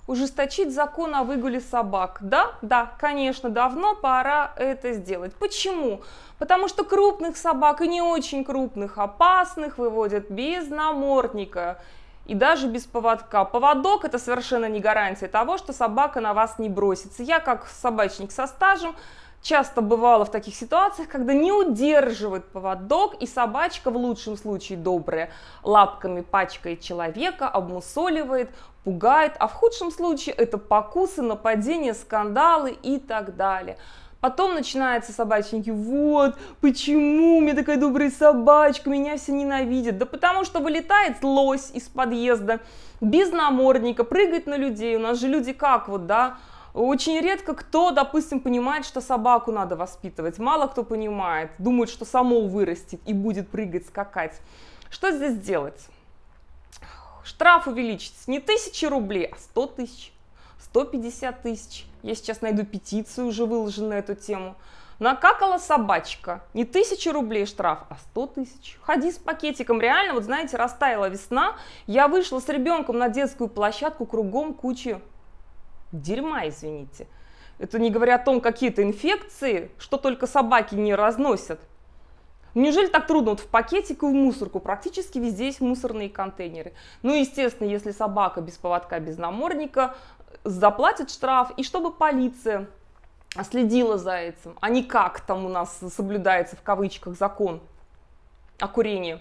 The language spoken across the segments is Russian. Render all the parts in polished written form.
ужесточить закон о выгуле собак. Да, да, конечно, давно пора это сделать. Почему? Потому что крупных собак и не очень крупных, опасных выводят без намордника и даже без поводка. Поводок – это совершенно не гарантия того, что собака на вас не бросится. Я, как собачник со стажем, часто бывала в таких ситуациях, когда не удерживает поводок, и собачка, в лучшем случае добрая, лапками пачкает человека, обмусоливает, пугает, а в худшем случае это покусы, нападения, скандалы и так далее. Потом начинаются собачники: вот, почему у меня такая добрая собачка, меня все ненавидят. Да потому что вылетает лось из подъезда без намордника, прыгает на людей. У нас же люди как вот, да, очень редко кто, допустим, понимает, что собаку надо воспитывать. Мало кто понимает, думает, что само вырастет и будет прыгать, скакать. Что здесь делать? Штраф увеличить не 1000 рублей, а 100 тысяч, 150 тысяч. Я сейчас найду петицию, уже выложенную на эту тему. Накакала собачка. Не 1000 рублей штраф, а 100 тысяч. Ходи с пакетиком. Реально, вот знаете, растаяла весна. Я вышла с ребенком на детскую площадку, кругом куча дерьма, извините. Это не говоря о том, какие-то инфекции, что только собаки не разносят. Неужели так трудно? Вот в пакетик и в мусорку практически везде есть мусорные контейнеры. Ну, естественно, если собака без поводка, без намордника, заплатит штраф, и чтобы полиция следила за этим, а не как там у нас соблюдается в кавычках закон о курении.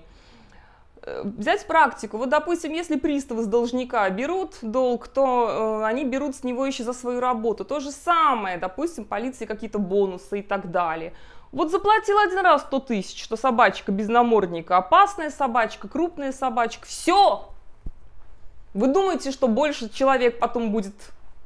Взять практику. Вот, допустим, если приставы с должника берут долг, то они берут с него еще за свою работу. То же самое, допустим, полиции какие-то бонусы и так далее. Вот заплатил один раз 100 тысяч, что собачка без намордника, опасная собачка, крупная собачка, все. Вы думаете, что больше человек потом будет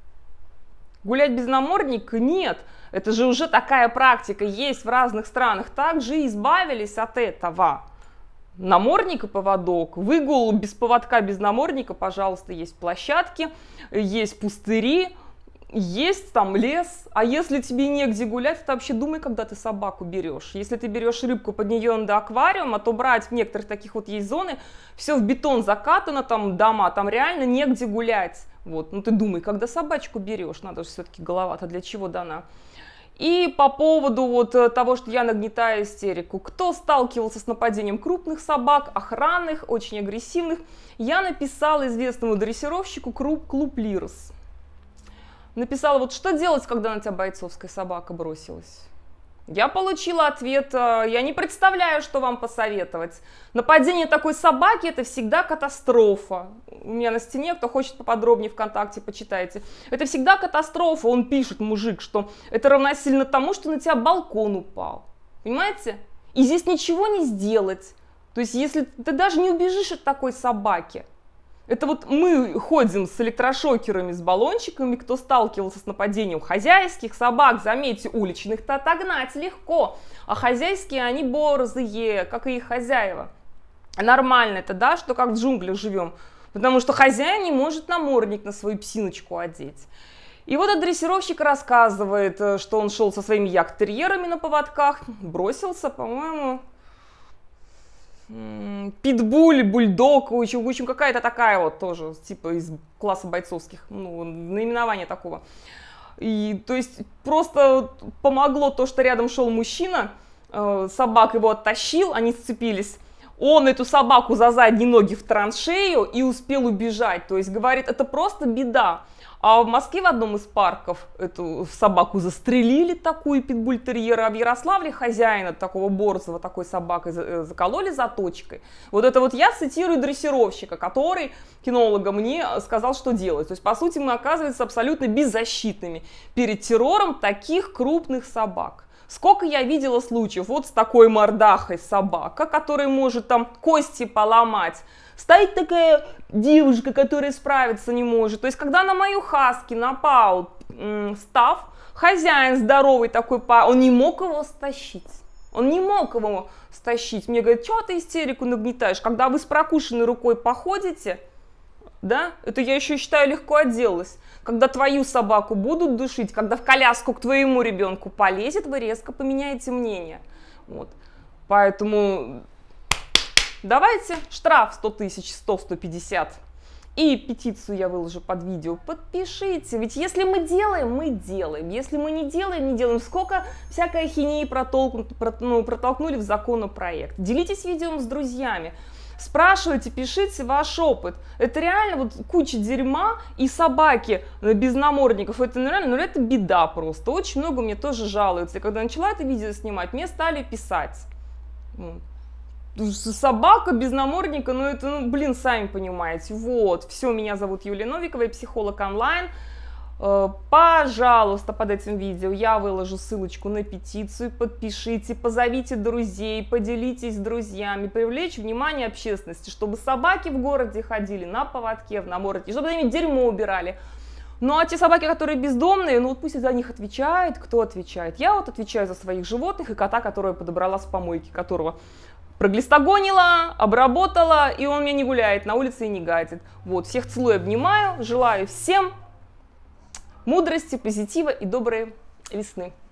гулять без намордника? Нет. Это же уже такая практика есть в разных странах. Также избавились от этого. Намордник и поводок. Выгул без поводка, без намордника, пожалуйста, есть площадки, есть пустыри, есть там лес. А если тебе негде гулять, то вообще думай, когда ты собаку берешь. Если ты берешь рыбку, под нее до аквариума, то брать в некоторых таких вот есть зоны, все в бетон закатано, там дома, там реально негде гулять. Вот. Ну ты думай, когда собачку берешь, надо же все-таки голова-то для чего дана. И по поводу вот того, что я нагнетаю истерику. Кто сталкивался с нападением крупных собак, охранных, очень агрессивных, я написала известному дрессировщику клуб Лирос. Написала, вот что делать, когда на тебя бойцовская собака бросилась. Я получила ответ: я не представляю, что вам посоветовать. Нападение такой собаки – это всегда катастрофа. У меня на стене, кто хочет поподробнее ВКонтакте, почитайте. Это всегда катастрофа. Он пишет, мужик, что это равносильно тому, что на тебя балкон упал. Понимаете? И здесь ничего не сделать. То есть, если ты даже не убежишь от такой собаки. Это вот мы ходим с электрошокерами, с баллончиками, кто сталкивался с нападением хозяйских собак, заметьте, уличных-то отогнать легко, а хозяйские они борзые, как и их хозяева. Нормально это, да, что как в джунглях живем, потому что хозяин не может намордник на свою псиночку одеть. И вот этот дрессировщик рассказывает, что он шел со своими як-терьерами на поводках, бросился, по-моему, питбуль, бульдог, в общем, какая-то такая вот тоже, типа из класса бойцовских, ну, наименование такого. И, то есть, просто помогло то, что рядом шел мужчина, собак его оттащил, они сцепились, он эту собаку за задние ноги в траншею и успел убежать, то есть, говорит, это просто беда. А в Москве в одном из парков эту собаку застрелили, такую питбуль-терьера, а в Ярославле хозяина такого борзого, такой собакой закололи заточкой. Вот это вот я цитирую дрессировщика, который, кинолога, мне сказал, что делать. То есть, по сути, мы оказываемся абсолютно беззащитными перед террором таких крупных собак. Сколько я видела случаев вот с такой мордахой собака, которая может там кости поломать. Стоит такая девушка, которая справиться не может. То есть, когда на мою хаски напал Став, хозяин здоровый такой, он не мог его стащить. Он не мог его стащить. Мне говорят, что ты истерику нагнетаешь? Когда вы с прокушенной рукой походите, да, это я еще считаю легко отделалась. Когда твою собаку будут душить, когда в коляску к твоему ребенку полезет, вы резко поменяете мнение. Вот. Поэтому давайте штраф 100 тысяч, 100-150. И петицию я выложу под видео. Подпишите. Ведь если мы делаем, мы делаем. Если мы не делаем, не делаем. Сколько всякой ахинеи протолкнули в законопроект. Делитесь видео с друзьями. Спрашивайте, пишите ваш опыт. Это реально вот куча дерьма и собаки без намордников. Это нереально, но это беда просто. Очень много мне тоже жалуются. И когда начала это видео снимать, мне стали писать. Собака без намордника, ну это, блин, сами понимаете. Вот, все, меня зовут Юлия Новикова, я психолог онлайн. Пожалуйста, под этим видео я выложу ссылочку на петицию, подпишите, позовите друзей, поделитесь с друзьями, привлечь внимание общественности, чтобы собаки в городе ходили на поводке, в наморднике, чтобы они дерьмо убирали. Ну а те собаки, которые бездомные, ну вот пусть за них отвечает, кто отвечает. Я вот отвечаю за своих животных и кота, которого я подобрала с помойки, которого проглистогонила, обработала, и он меня не гуляет на улице и не гадит. Вот, всех целую, обнимаю, желаю всем мудрости, позитива и доброй весны.